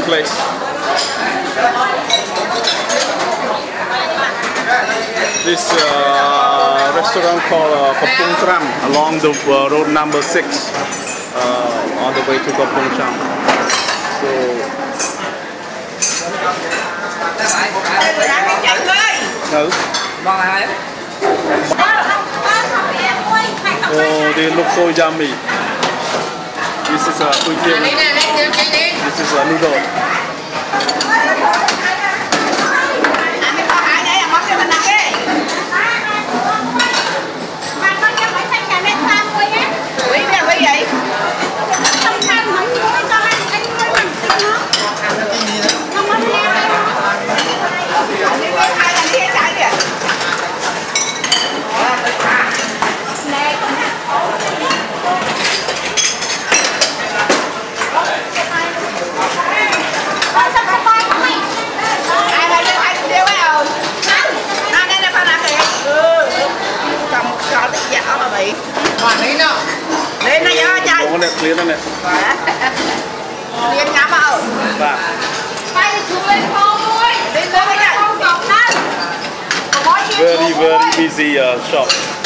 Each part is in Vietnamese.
place. This restaurant called Kapung Tram along the road number 6 on the way to Kapung Cham. Oh, they look so yummy. This is a this is a noodle. Clear nè. Clear ngắm không? Vâng. Very busy shop.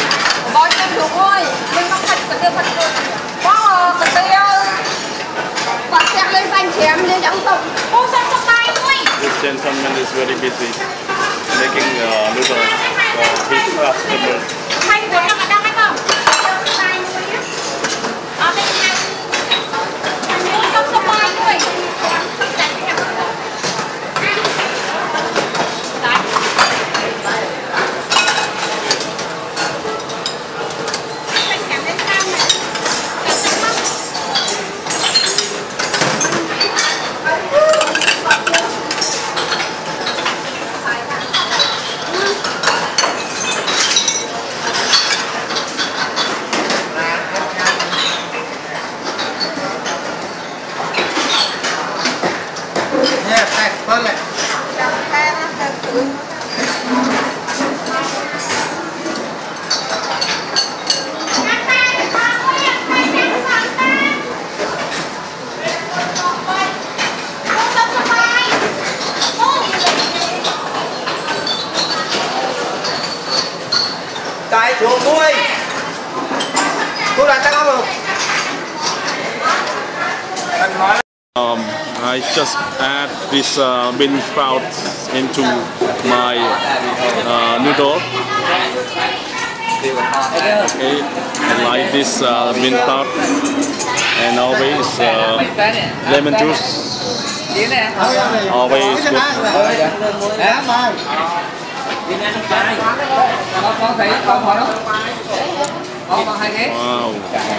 This gentleman is very busy making noodles for his customers. I just add this bean sprouts into my noodle. Okay, I like this bean sprout, and always lemon juice. Always good. Wow.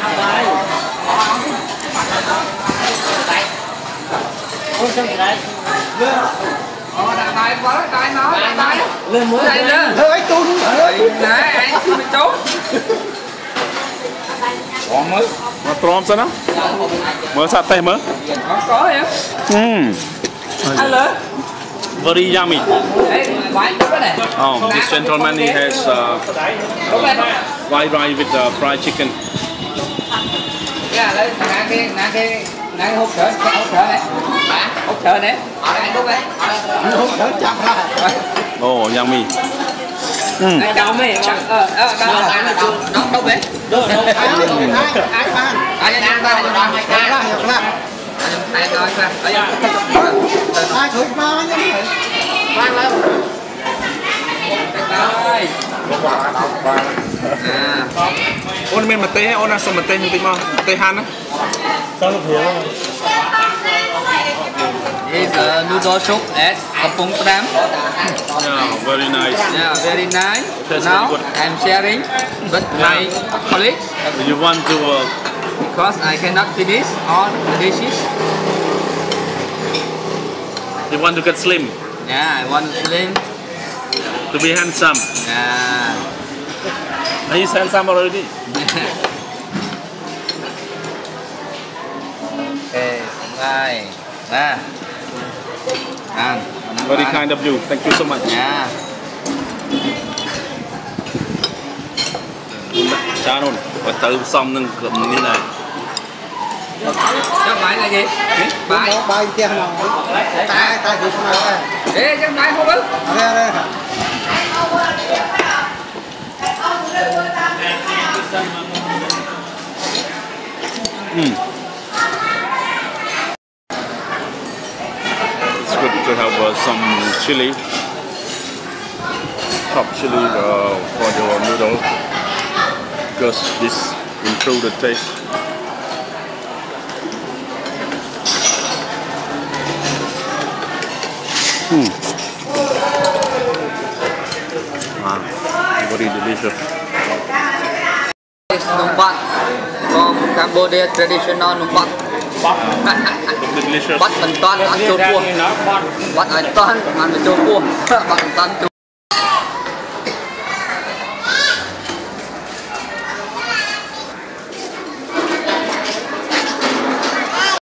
Lên muối đây nữa. Hơi tun. Đấy, anh xin mình trốn. Còn mới. Mà trộm sao nó? Mới sạch tay mới. Có em. Hello. Very yummy. Oh, this gentleman he has white rice with fried chicken. Yeah, nãy hút thở này. Hút thở này. Hút thở chặt ra. Oh, yummy. Đau mày. Đâu bé. Ôn men mà tê ôn là xong mà tê tí mà tê han á. Sao lúc hiểu? Is a noodle soup at Kapung Tram. Yeah, very nice. Yeah, very nice. Now I'm sharing with my colleagues. You want to? Because I cannot finish all the dishes. You want to get slim? Yeah, I want slim. To be handsome. Yeah. He's handsome already. Okay, bye. Very kind of you. Thank you so much. Yeah. Cha luôn. Và từ xong nâng cầm như này. Cái máy là gì? Bài. Bài kia nào? Tai thì không ai. Ê, cái máy không ức. Đây. It's good to have some chili, chopped chili for your noodle because this improves the taste. Very delicious. Numpak from Cambodia traditional numpak. Delicious. Bắt mình toàn ăn châu cua. Bắt ở toàn ăn châu cua. Bắt mình toàn